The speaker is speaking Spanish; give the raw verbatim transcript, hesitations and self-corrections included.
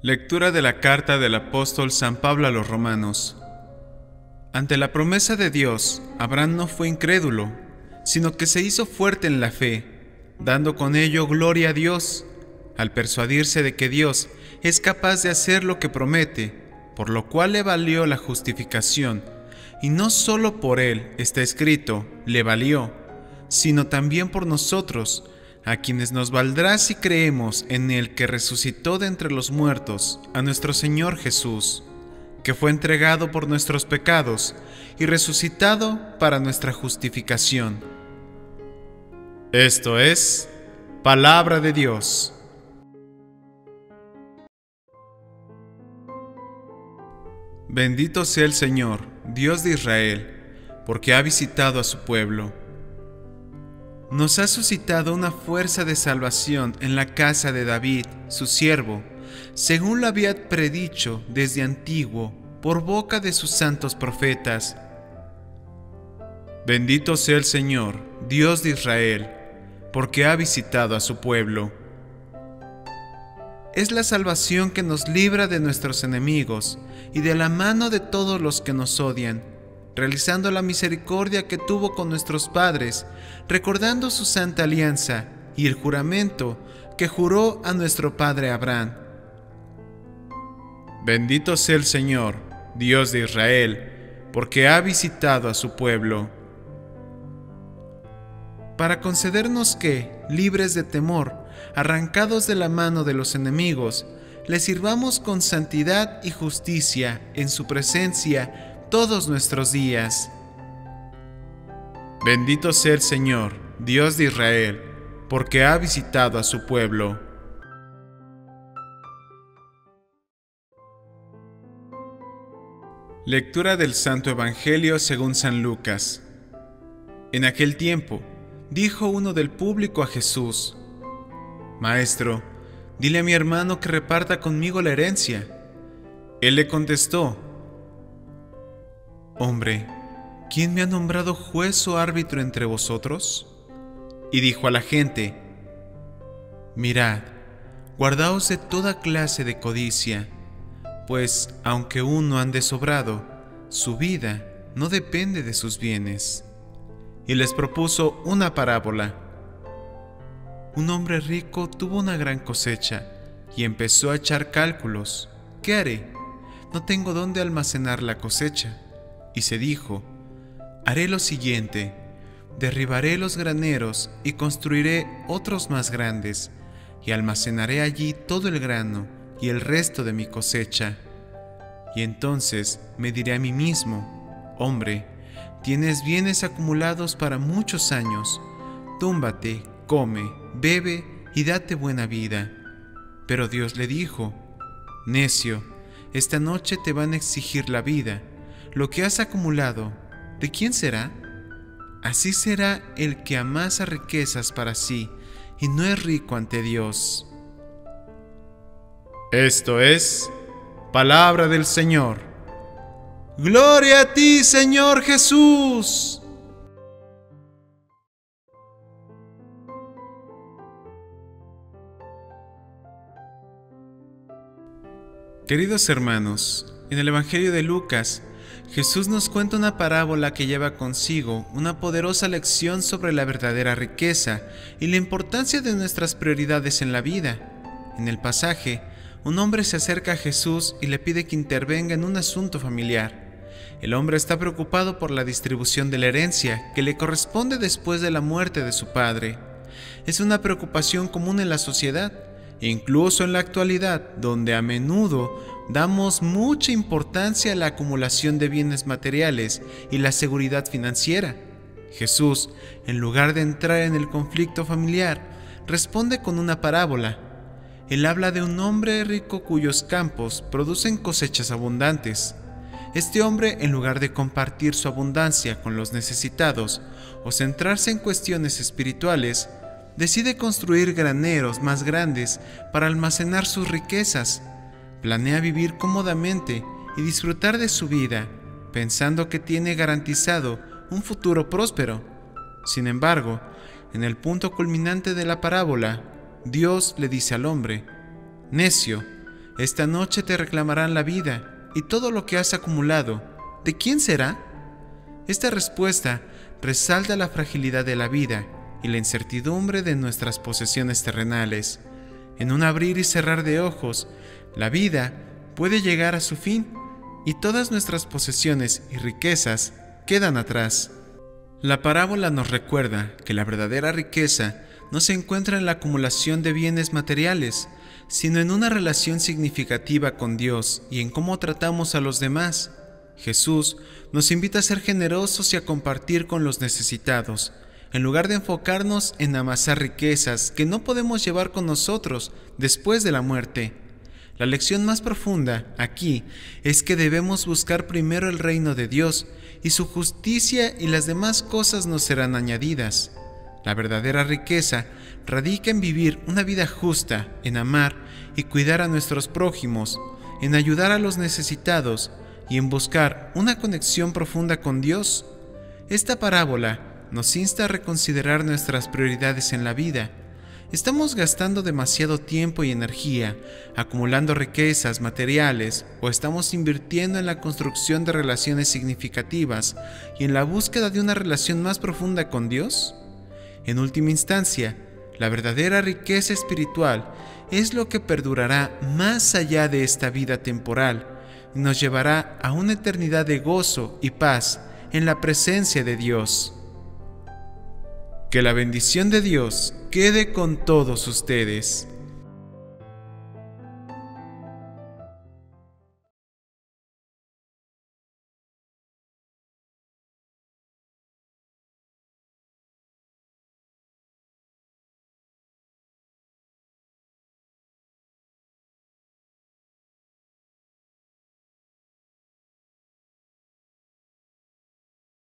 Lectura de la carta del apóstol San Pablo a los Romanos. Ante la promesa de Dios, Abraham no fue incrédulo, sino que se hizo fuerte en la fe, dando con ello gloria a Dios, al persuadirse de que Dios es capaz de hacer lo que promete, por lo cual le valió la justificación, y no solo por él, está escrito, le valió, sino también por nosotros, a quienes nos valdrá si creemos en el que resucitó de entre los muertos, a nuestro Señor Jesús, que fue entregado por nuestros pecados y resucitado para nuestra justificación. Esto es palabra de Dios. Bendito sea el Señor, Dios de Israel, porque ha visitado a su pueblo. Nos ha suscitado una fuerza de salvación en la casa de David, su siervo, según lo había predicho desde antiguo por boca de sus santos profetas. Bendito sea el Señor, Dios de Israel, porque ha visitado a su pueblo. Es la salvación que nos libra de nuestros enemigos y de la mano de todos los que nos odian, realizando la misericordia que tuvo con nuestros padres, recordando su santa alianza y el juramento que juró a nuestro padre Abraham. Bendito sea el Señor, Dios de Israel, porque ha visitado a su pueblo, para concedernos que, libres de temor, arrancados de la mano de los enemigos, le sirvamos con santidad y justicia en su presencia todos nuestros días. Bendito sea el Señor, Dios de Israel, porque ha visitado a su pueblo. Lectura del Santo Evangelio según San Lucas. En aquel tiempo, dijo uno del público a Jesús: Maestro, dile a mi hermano que reparta conmigo la herencia. Él le contestó: Hombre, ¿quién me ha nombrado juez o árbitro entre vosotros? Y dijo a la gente: Mirad, guardaos de toda clase de codicia, pues aunque uno ande sobrado, su vida no depende de sus bienes. Y les propuso una parábola. Un hombre rico tuvo una gran cosecha y empezó a echar cálculos. ¿Qué haré? No tengo dónde almacenar la cosecha. Y se dijo: haré lo siguiente, derribaré los graneros y construiré otros más grandes, y almacenaré allí todo el grano y el resto de mi cosecha. Y entonces me diré a mí mismo: hombre, tienes bienes acumulados para muchos años, túmbate, come, bebe y date buena vida. Pero Dios le dijo: necio, esta noche te van a exigir la vida. Lo que has acumulado, ¿de quién será? Así será el que amasa riquezas para sí y no es rico ante Dios. Esto es palabra del Señor. ¡Gloria a ti, Señor Jesús! Queridos hermanos, en el Evangelio de Lucas, Jesús nos cuenta una parábola que lleva consigo una poderosa lección sobre la verdadera riqueza y la importancia de nuestras prioridades en la vida. En el pasaje, un hombre se acerca a Jesús y le pide que intervenga en un asunto familiar. El hombre está preocupado por la distribución de la herencia que le corresponde después de la muerte de su padre. Es una preocupación común en la sociedad, e incluso en la actualidad, donde a menudo damos mucha importancia a la acumulación de bienes materiales y la seguridad financiera. Jesús, en lugar de entrar en el conflicto familiar, responde con una parábola. Él habla de un hombre rico cuyos campos producen cosechas abundantes. Este hombre, en lugar de compartir su abundancia con los necesitados o centrarse en cuestiones espirituales, decide construir graneros más grandes para almacenar sus riquezas. Planea vivir cómodamente y disfrutar de su vida, pensando que tiene garantizado un futuro próspero. Sin embargo, en el punto culminante de la parábola, Dios le dice al hombre: necio, Esta noche te reclamarán la vida y todo lo que has acumulado. ¿De quién será? Esta respuesta resalta la fragilidad de la vida y la incertidumbre de nuestras posesiones terrenales. En un abrir y cerrar de ojos, la vida puede llegar a su fin y todas nuestras posesiones y riquezas quedan atrás. La parábola nos recuerda que la verdadera riqueza no se encuentra en la acumulación de bienes materiales, sino en una relación significativa con Dios y en cómo tratamos a los demás. Jesús nos invita a ser generosos y a compartir con los necesitados, en lugar de enfocarnos en amasar riquezas que no podemos llevar con nosotros después de la muerte. La lección más profunda aquí es que debemos buscar primero el reino de Dios y su justicia, y las demás cosas nos serán añadidas. La verdadera riqueza radica en vivir una vida justa, en amar y cuidar a nuestros prójimos, en ayudar a los necesitados y en buscar una conexión profunda con Dios. Esta parábola nos insta a reconsiderar nuestras prioridades en la vida. ¿Estamos gastando demasiado tiempo y energía acumulando riquezas materiales, o estamos invirtiendo en la construcción de relaciones significativas y en la búsqueda de una relación más profunda con Dios? En última instancia, la verdadera riqueza espiritual es lo que perdurará más allá de esta vida temporal y nos llevará a una eternidad de gozo y paz en la presencia de Dios. Que la bendición de Dios quede con todos ustedes.